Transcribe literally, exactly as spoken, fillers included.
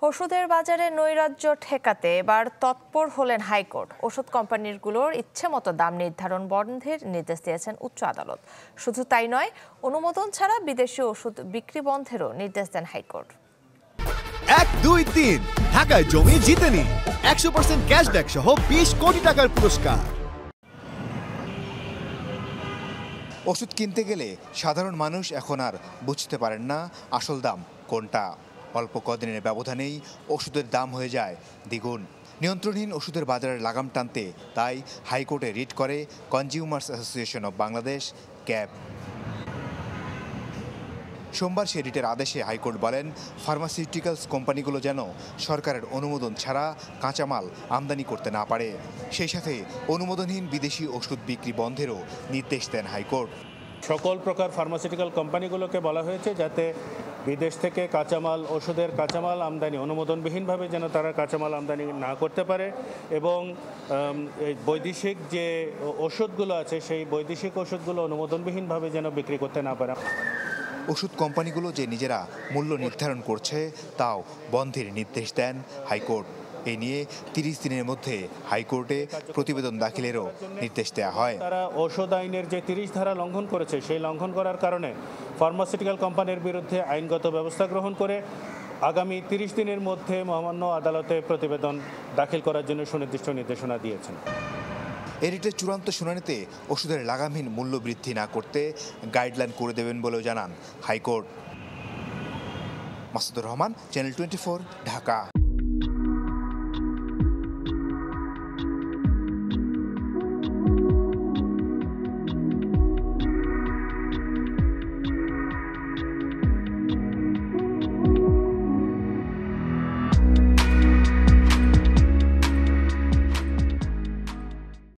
ওষুধের বাজারে নৈরাজ্য ঠেকাতে এবার তৎপর হলেন হাইকোর্ট। ওষুধ কোম্পানিগুলোর ইচ্ছে মতো দাম নির্ধারণ বন্ধের নির্দেশ দিয়েছেন উচ্চ আদালত। শুধু তাই নয়, অনুমোদন ছাড়া বিদেশি ওষুধ বিক্রি বন্ধেরও নির্দেশ দেন হাইকোর্ট। এক দুই তিন ঢাকায় জমি জিতে নিন একশো পার্সেন্ট ক্যাশব্যাক সহ বিশ কোটি টাকার পুরস্কার। ওষুধ কিনতে গেলে সাধারণ মানুষ এখন আর বুঝতে পারেন না আসল দাম কোনটা। অল্প কদিনের ব্যবধানেই ওষুধের দাম হয়ে যায় দ্বিগুণ। নিয়ন্ত্রণহীন ওষুধের বাজারে লাগাম টানতে তাই হাইকোর্টে রিট করে consumers association of Bangladesh CAB. সোমবার সে রিটের আদেশে হাইকোর্ট বলেন, ফার্মাসিউটিক্যালস কোম্পানিগুলো যেন সরকারের অনুমোদন ছাড়া কাঁচামাল আমদানি করতে না পারে। সেই সাথে অনুমোদনহীন বিদেশি ওষুধ বিক্রি বন্ধেরও নির্দেশ দেন হাইকোর্ট। সকল প্রকার ফার্মাসিউটিক্যাল কোম্পানিগুলোকে বলা হয়েছে যাতে বিদেশ থেকে কাঁচামাল ওষুধের কাঁচামাল আমদানি অনুমোদনবিহীনভাবে যেন তারা কাঁচামাল আমদানি না করতে পারে এবং বৈদেশিক যে ওষুধগুলো আছে সেই বৈদেশিক ওষুধগুলো অনুমোদনবিহীনভাবে যেন বিক্রি করতে না পারে। ওষুধ কোম্পানিগুলো যে নিজেরা মূল্য নির্ধারণ করছে তাও বন্ধের নির্দেশ দেন হাইকোর্ট। এ নিয়ে তিরিশ দিনের মধ্যে হাইকোর্টে প্রতিবেদন দাখিলেরও নির্দেশ দেওয়া হয়। তারা ঔষধ আইনের যে তিরিশ ধারা লঙ্ঘন করেছে সেই লঙ্ঘন করার কারণে ফার্মাসিউটিক্যাল কোম্পানির বিরুদ্ধে আইনগত ব্যবস্থা গ্রহণ করে আগামী তিরিশ দিনের মধ্যে মহামান্য আদালতে প্রতিবেদন দাখিল করার জন্য সুনির্দিষ্ট নির্দেশনা দিয়েছেন। এ রিটের চূড়ান্ত শুনানিতে ওষুধের লাগামহীন মূল্য বৃদ্ধি না করতে গাইডলাইন করে দেবেন বলেও জানান high court. Masudur Rahman, channel twenty four, Dhaka.